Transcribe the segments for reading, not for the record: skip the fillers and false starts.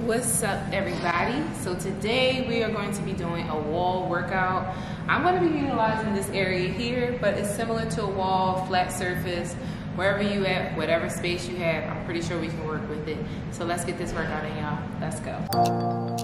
What's up, everybody? So today we are going to be doing a wall workout. I'm going to be utilizing this area here, but it's similar to a wall, flat surface, wherever you at, whatever space you have. I'm pretty sure we can work with it. So let's get this workout in, y'all. Let's go.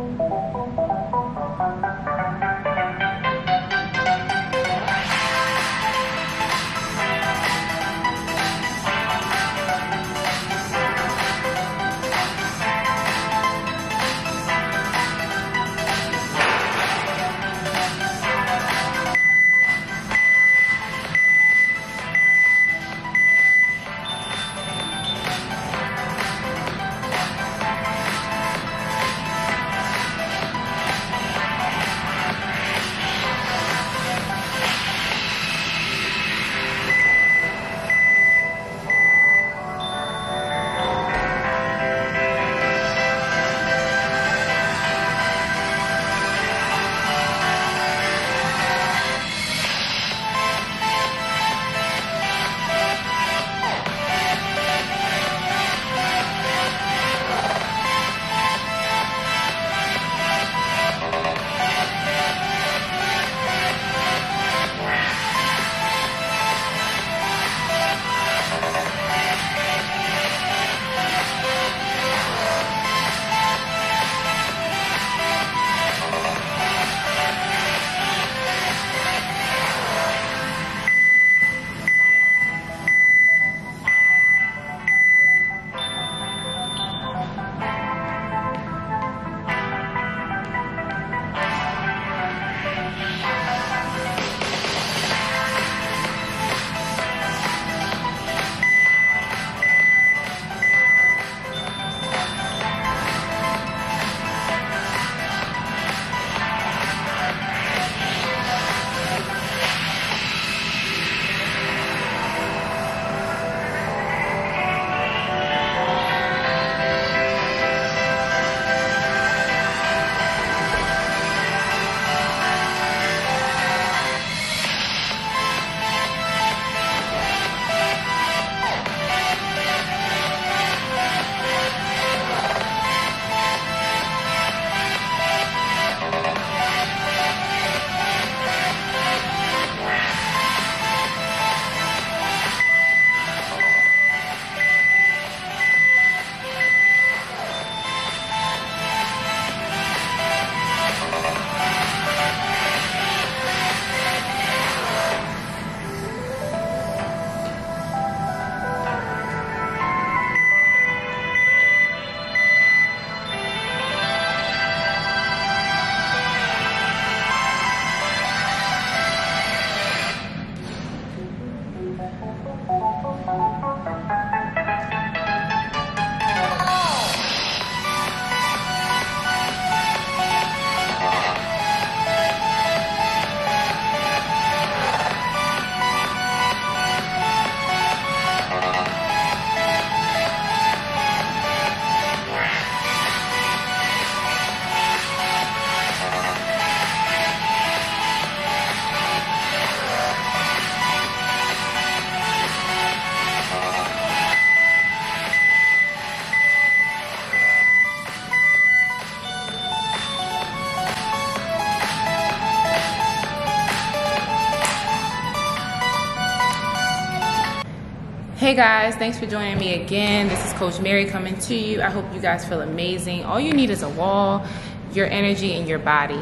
Hey guys, thanks for joining me again. This is Coach Mary coming to you. I hope you guys feel amazing. All you need is a wall, your energy, and your body.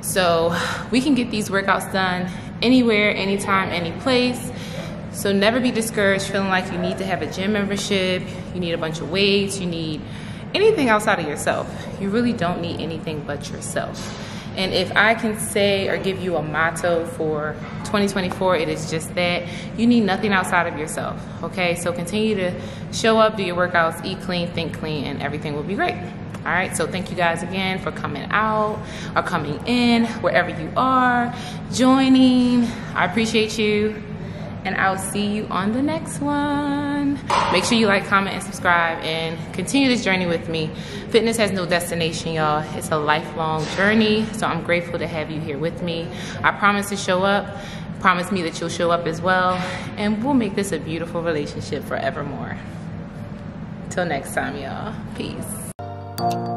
So we can get these workouts done anywhere, anytime, any place. So never be discouraged feeling like you need to have a gym membership, you need a bunch of weights, you need anything outside of yourself. You really don't need anything but yourself. And if I can say or give you a motto for 2024, it is just that you need nothing outside of yourself, okay? So continue to show up, do your workouts, eat clean, think clean, and everything will be great. All right, so thank you guys again for coming out or coming in, wherever you are, joining. I appreciate you, and I'll see you on the next one. Make sure you like, comment, and subscribe, and continue this journey with me. Fitness has no destination, y'all. It's a lifelong journey, so I'm grateful to have you here with me. I promise to show up. Promise me that you'll show up as well, and we'll make this a beautiful relationship forevermore. Till next time, y'all. Peace.